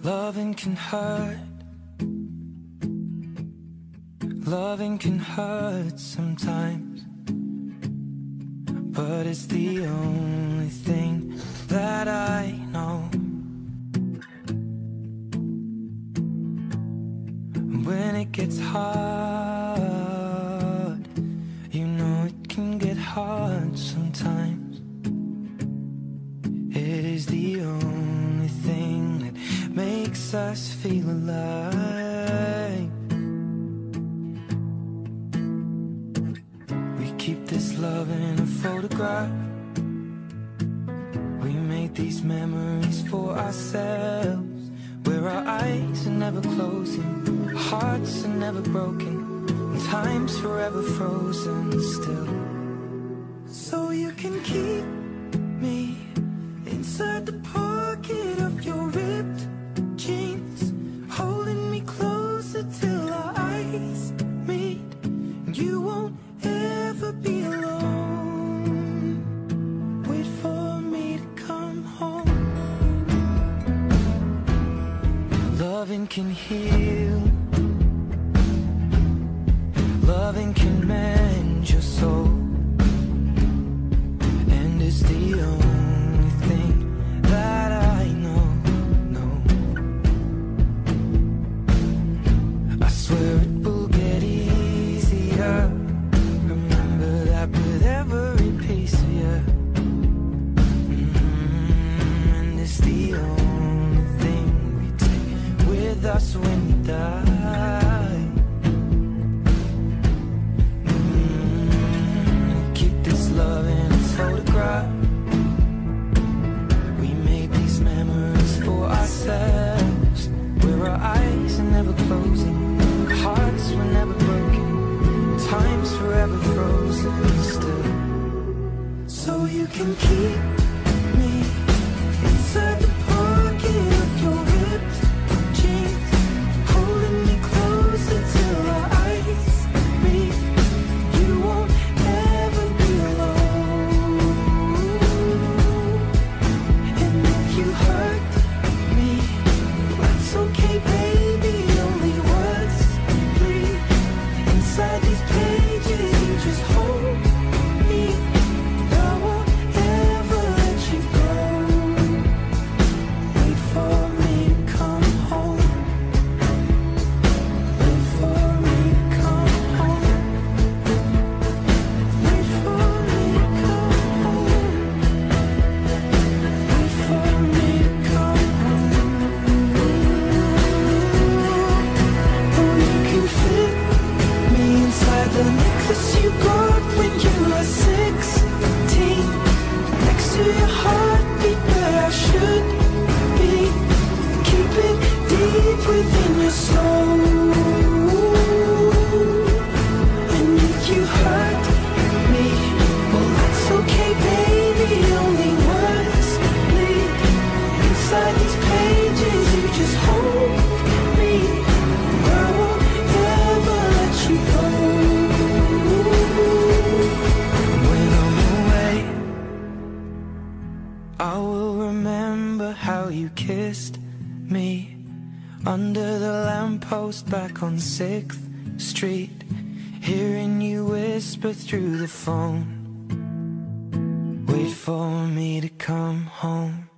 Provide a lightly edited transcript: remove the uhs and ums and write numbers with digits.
Loving can hurt. Loving can hurt sometimes, but it's the only thing that I know. When it gets hard, you know it can get hard sometimes. It is the only thing that makes us feel alive. We keep this love in a photograph. We made these memories for ourselves, where our eyes are never closing, our hearts are never broken, and time's forever frozen still. So you can keep me inside the pocket of your ripped jeans, holding me closer till our eyes meet, and you won't ever be alone. Wait for me to come home. Loving can heal. Loving can mend your soul, and it's the only thing that I know. I swear it will get easier. Remember that with every piece of you. And it's the only thing we take with us when we die. Keep this love in a photograph. We made these memories for ourselves, where our eyes are never closing, our hearts were never broken, time's forever frozen still. So you can keep me inside the pocket of your ripped jeans, holding me closer till our eyes meet. You won't ever be alone. And if you hurt me, that's okay, baby. Only words bleed inside these pages. You just hold me. I won't ever let you go. Wait for me to come home. Wait for me to come home. Wait for me to come home. Wait for me to come home. Oh, you can fit me inside the necklace you got when you were 16, next to your heartbeat where I should be. Keep it deep within your soul. And if you hurt me, well, that's okay, baby. Only words bleed inside these pages. You just hold me. I won't ever let you go. When I'm away, I will remember how you kissed me under the lamppost back on 6th Street, hearing you whisper through the phone. Wait for me to come home.